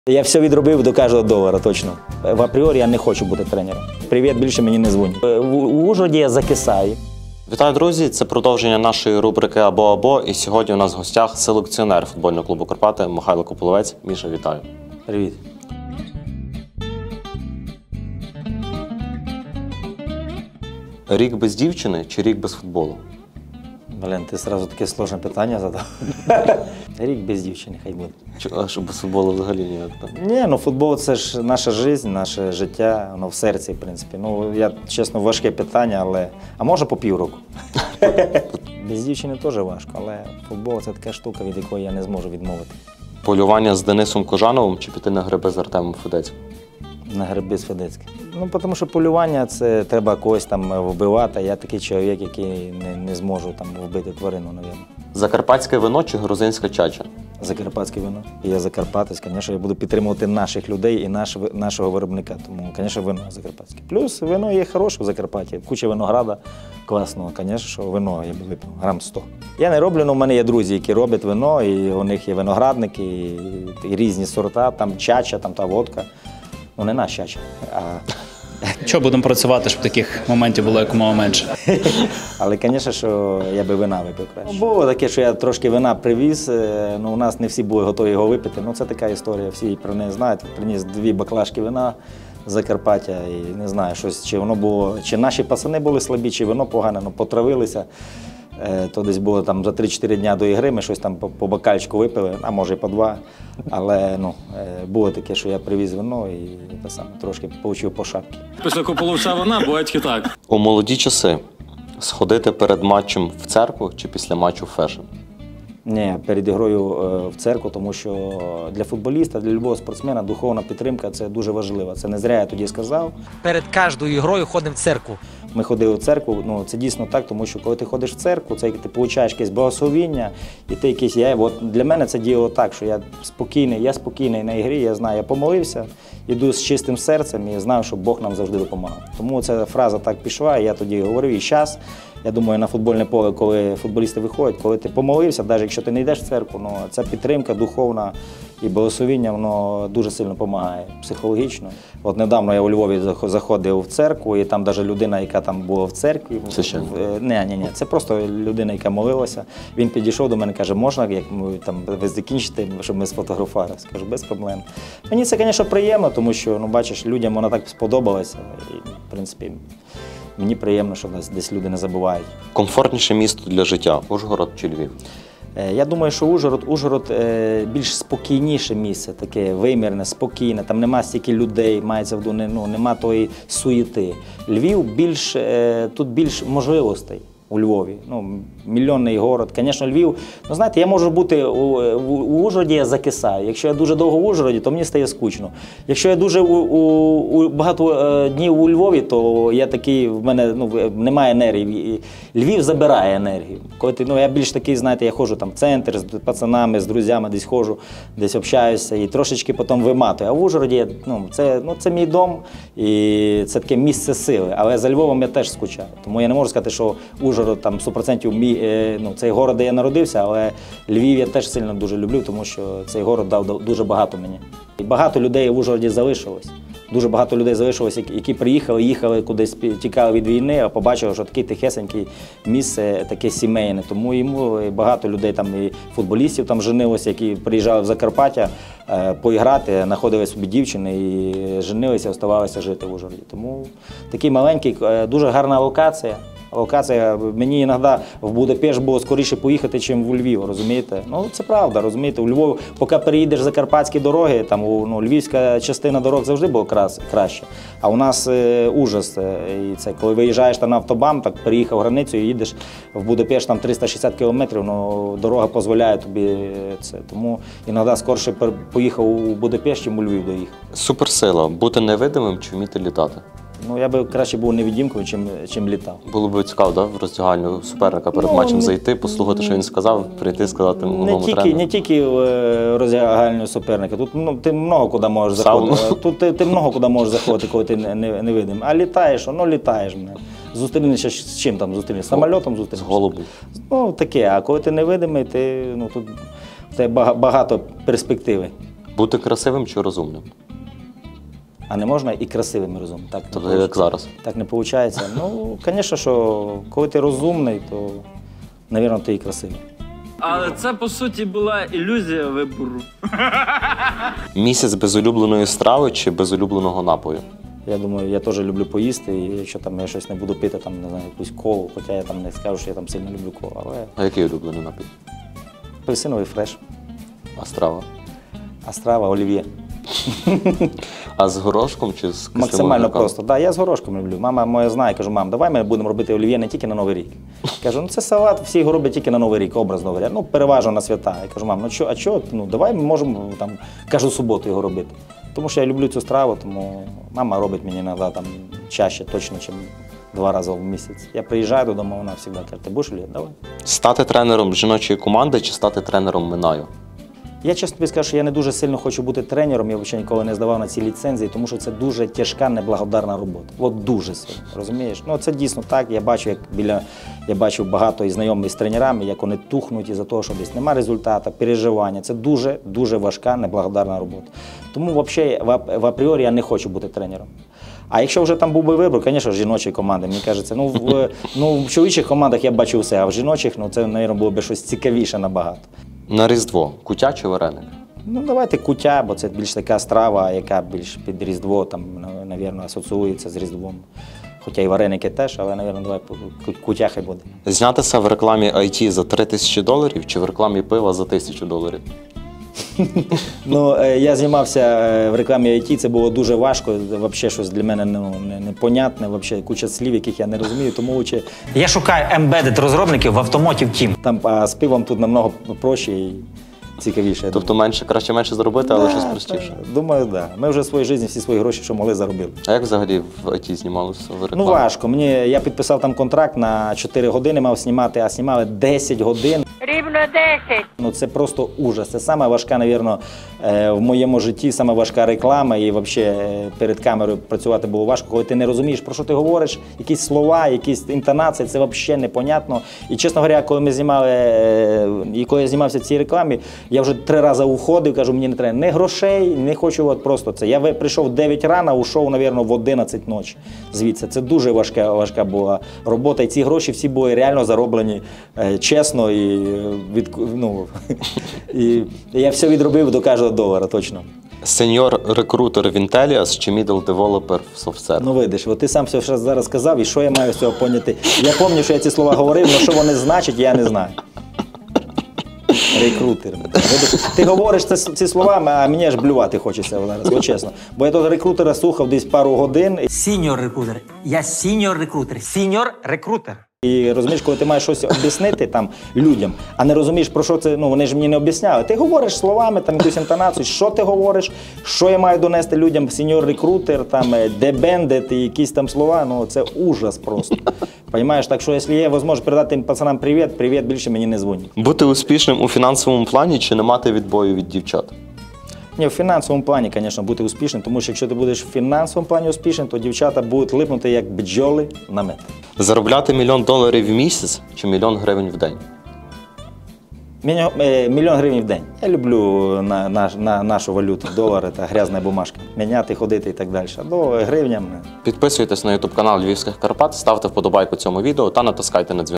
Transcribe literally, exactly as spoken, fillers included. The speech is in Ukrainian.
Я все відробив до кожного долара, точно. В апріорі я не хочу бути тренером. Привіт, більше мені не дзвонять. В Ужгороді я закисаю. Вітаю, друзі! Це продовження нашої рубрики «Або-або». І сьогодні у нас в гостях селекціонер футбольного клубу «Карпати» Михайло Кополовець. Міша, вітаю. Привіт. Рік без дівчини чи рік без футболу? Блін, ти одразу таке складне питання задав. Рік без дівчини, хай буде. Чи, а що без футболу взагалі ніяк? Так? Ні, ну футбол – це ж наша життя, наше життя, воно в серці, в принципі. Ну, я, чесно, важке питання, але… А може по півроку? Без дівчини теж важко, але футбол – це така штука, від якої я не зможу відмовити. Полювання з Денисом Кожановим чи піти на гриби з Артемом Федецьким? На гриби з Федецьким. Ну, тому що полювання – це треба когось там вбивати. Я такий чоловік, який не, не зможу там вбити тварину, мабуть. Закарпатське вино чи грузинська чача? Закарпатське вино. Я закарпатець, звісно, я буду підтримувати наших людей і наш, нашого виробника. Тому, звісно, вино закарпатське. Плюс вино є хороше в Закарпатті. Куча винограда класного, звісно, що вино я б випив, грам сто. Я не роблю, але в мене є друзі, які роблять вино, і у них є виноградники, і, і різні сорта, там чача, там та водка. Ну, не наш чача, а… Що будемо працювати, щоб таких моментів було якомога менше? Але, звісно, що я би вина випив краще. Було таке, що я трошки вина привіз, ну, у нас не всі були готові його випити. Ну, це така історія, всі про неї знають. Приніс дві баклажки вина з Закарпаття і не знаю, щось, чи воно було, чи наші пацани були слабі, чи вино погане, ну, потравилися. То десь було там за три-чотири дня до ігри, ми щось там по, по бокальчику випили, а може і по два. Але ну, було таке, що я привіз вино і те саме, трошки отримав по шапці. Після Кополовця вона буває тільки так. У молоді часи сходити перед матчем в церкву чи після матчу в фешн? Ні, перед ігрою в церкву, тому що для футболіста, для будь-якого спортсмена духовна підтримка – це дуже важливо. Це не зря я тоді сказав. Перед кожною грою ходимо в церкву. Ми ходили в церкву, ну це дійсно так, тому що коли ти ходиш в церкву, це ти отримуєш якесь благословіння, і ти якийсь, я, от для мене це діло так, що я спокійний, я спокійний на ігрі, я знаю, я помолився, іду з чистим серцем і знаю, що Бог нам завжди допомагав. Тому ця фраза так пішла, і я тоді говорив, і зараз, я думаю, на футбольне поле, коли футболісти виходять, коли ти помолився, навіть якщо ти не йдеш в церкву, ну, ця підтримка духовна і благословіння, воно дуже сильно допомагає психологічно. От недавно я у Львові заходив в церкву, і там навіть людина, яка там була в церкві, Священник? Ні, ні, ні, це просто людина, яка молилася. Він підійшов до мене, каже, можна, як ми там ви закінчите, щоб ми сфотографували? Скажу, без проблем. Мені це, звісно, приємно, тому що, ну, бачиш, людям вона так сподобалася. І, в принципі, мені приємно, що нас десь люди не забувають. Комфортніше місто для життя – Ужгород чи Львів? Я думаю, що Ужгород, Ужгород більш спокійніше місце, таке вимірне, спокійне, там нема стільки людей, мається в виду, ну, нема тої суєти. Львів більш, тут більш можливостей у Львові, ну, мільйонний город. Звісно, Львів, ну, знаєте, я можу бути у, у, у Ужгороді, я закисаю. Якщо я дуже довго в Ужгороді, то мені стає скучно. Якщо я дуже у, у, у багато е, днів у Львові, то я такий, в мене ну, немає енергії. Львів забирає енергію. Коли ти, ну, я більш такий, знаєте, я ходжу там в центр з пацанами, з друзями, десь ходжу, десь общаюся і трошечки потім виматую. А в Ужгороді, ну, це, ну, це мій дом і це таке місце сили. Але за Львовом я теж скучаю. Тому я не можу сказати, що Ужгород там сто відсотків мій, ну, цей город, де я народився, але Львів я теж сильно дуже люблю, тому що цей город дав дуже багато мені. І багато людей в Ужгороді залишилось. Дуже багато людей залишилось, які приїхали, їхали кудись, тікали від війни, а побачили, що таке тихесеньке місце, таке сімейне. Тому йому багато людей, там і футболістів там женилося, які приїжджали в Закарпаття е, поіграти, знаходили собі дівчини і женилися, оставалися жити в Ужгороді. Тому такий маленький, е, дуже гарна локація. Локація, мені іноді в Будапешт було скоріше поїхати, ніж в Львів, розумієте? Ну, це правда, розумієте, у Львові, поки переїдеш закарпатські дороги, там, ну, львівська частина дорог завжди була краще, а у нас е, ужас. І це, коли виїжджаєш там на автобан, так переїхав границю і їдеш в Будапешт, там триста шістдесят кілометрів, ну, дорога дозволяє тобі це. Тому іноді скоріше поїхав у Будапешт, чим у Львів доїхав. Суперсила – бути невидимим чи вміти літати? Ну, я би краще був невидімкою, чим, чим літав. Було б цікаво, да, в роздягальню суперника перед ну, матчем зайти, послухати, що він сказав, прийти, сказати новому тренеру. Не тільки в роздягальню суперника. Тут ну, ти много куди можеш заходити. Тут ти, ти много куди можеш заходити, коли ти не, не, не видим. А літаєш, ну літаєш. Зустрінешся з чим там зустрінешся? З самольотом зустрінешся? З голубом. Ну, таке. А коли ти невидимий, ти, ну, тут в тебе багато перспективи. Бути красивим чи розумним? А не можна і красивим і розумним. Так, не Тобто, виходить. як зараз. Так не виходить. Ну, звісно, що коли ти розумний, то, мабуть, ти і красивий. Але це, по суті, була ілюзія вибору. Місяць без улюбленої страви чи без улюбленого напою? Я думаю, я теж люблю поїсти, і якщо там я щось не буду пити, там, не знаю, якусь колу, хоча я там не скажу, що я там сильно люблю колу, але А який улюблений напій? апельсиновий фреш, А страва? а страва олів'є. А з горошком чи з кислим Максимально огірком? просто. Да, я з горошком люблю. Мама моя знає, кажу, мам, давай ми будемо робити олів'є не тільки на Новий рік. Кажу, ну це салат, всі його роблять тільки на Новий рік, образно говоря. Ну, переважно на свята. Я кажу, мам, ну що, а що, ну давай ми можемо там кожну суботу його робити. Тому що я люблю цю страву, тому мама робить мені іноді там чаще, точно, ніж два рази в місяць. Я приїжджаю додому, вона завжди каже, ти будеш олів'є? Давай. Стати тренером жіночої команди чи стати тренером Минаю? Я чесно тобі скажу, що я не дуже сильно хочу бути тренером, я взагалі ніколи не здавав на ці ліцензії, тому що це дуже тяжка, неблагодарна робота. От дуже сильно, розумієш? Ну це дійсно так, я бачу, як біля, я бачу багато і знайомих з тренерами, як вони тухнуть із-за того, що десь немає результату, переживання. Це дуже, дуже важка, неблагодарна робота. Тому взагалі в, ап- в апріорі я не хочу бути тренером. А якщо вже там був би вибір, звісно, жіночої команди, мені кажеться, ну в, ну, в чоловічих командах я бачив все, а в жіночих, ну це, мабуть, було б щось цікавіше набагато. На Різдво кутя чи вареник? Ну, давайте кутя, бо це більш така страва, яка більш під Різдво, там, навірно, асоціюється з Різдвом. Хоча і вареники теж, але, навірно, давай ку- кутя хай буде. Знятися в рекламі ай ті за три тисячі доларів чи в рекламі пива за тисячу доларів? Ну, е, я знімався е, в рекламі ай ті, це було дуже важко, взагалі щось для мене ну, не- непонятне, взагалі куча слів, яких я не розумію, тому лучше Я шукаю embedded розробників в Automotive Team. там а з пивом тут намного проще і цікавіше. я Тобто менше, краще менше заробити, але щось простіше. думаю. Думаю, так. Да. Ми вже в своїй житті всі свої гроші, що могли, заробили. А як взагалі в ай ті знімалося в рекламі? Ну важко. Мені я підписав там контракт на чотири години, мав знімати, а знімали десять годин. Рівно десять. Ну це просто ужас. Це саме важка, навірно, е, в моєму житті, саме важка реклама. І взагалі е, перед камерою працювати було важко, коли ти не розумієш, про що ти говориш, якісь слова, якісь інтонації, це взагалі непонятно. І чесно говоря, коли ми знімали, е, і коли я знімався в цій рекламі, я вже три рази уходив, кажу, мені не треба не грошей, не хочу от просто це. Я ви- прийшов в дев'ять рано, ушов, навірно, в одинадцять ночі звідси. Це дуже важка, важка була робота. І ці гроші всі були реально зароблені е, чесно і від, ну, і я все відробив до кожного долара, точно. Сеньор-рекрутер в Intellias чи мідл-девелопер в SoftServe? Ну видиш, от ти сам все вже зараз сказав, і що я маю з цього поняти? Я пам'ятаю, що я ці слова говорив, але що вони значать, я не знаю. Рекрутер. Видиш, ти говориш це, ці слова, а мені аж блювати хочеться зараз, от чесно. Бо я того рекрутера слухав десь пару годин. Сіньор рекрутер. Я сіньор рекрутер. Сіньор рекрутер. І розумієш, коли ти маєш щось об'яснити там людям, а не розумієш, про що це, ну вони ж мені не об'ясняли. Ти говориш словами, там якусь інтонацію, що ти говориш, що я маю донести людям, сеньор рекрутер, там дебендет і якісь там слова, ну це ужас просто. Понимаєш, так що якщо є можливість передати тим пацанам привіт, привіт, більше мені не дзвонять. Бути успішним у фінансовому плані чи не мати відбою від дівчат? Ні, в фінансовому плані, звісно, бути успішним, тому що якщо ти будеш в фінансовому плані успішним, то дівчата будуть липнути як бджоли на мед. Заробляти мільйон доларів в місяць чи мільйон гривень в день? Мільйон, е, мільйон гривень в день. Я люблю на, на, на нашу валюту, долари та грязна бумажка. Міняти, ходити і так далі. А до гривням. Підписуйтесь на ютуб канал Львівських Карпат, ставте вподобайку цьому відео та натискайте на дзвінок.